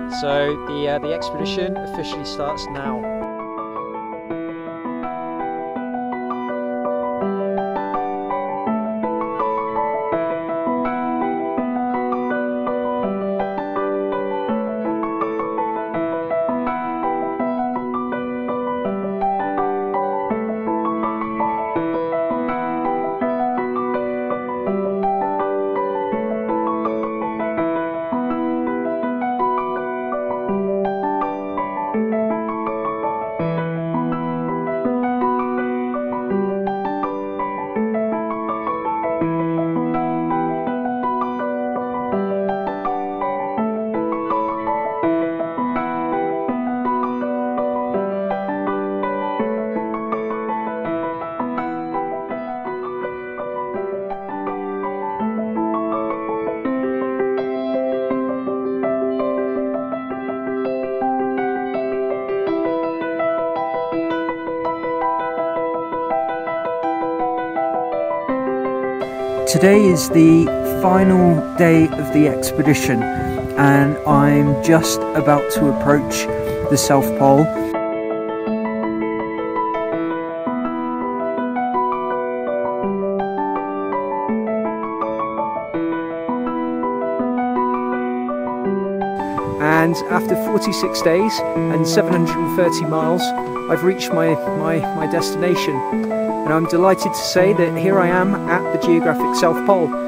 So the expedition officially starts now. Today is the final day of the expedition and I'm just about to approach the South Pole. And after 46 days and 730 miles, I've reached my destination. And I'm delighted to say that here I am at the geographic South Pole.